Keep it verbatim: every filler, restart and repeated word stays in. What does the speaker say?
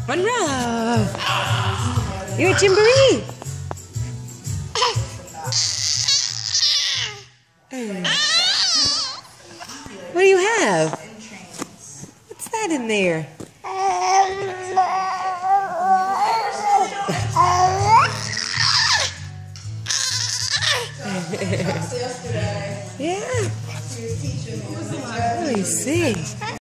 Monroe! You're a gymboree! What do you have? What's that in there? Yeah. Let me see.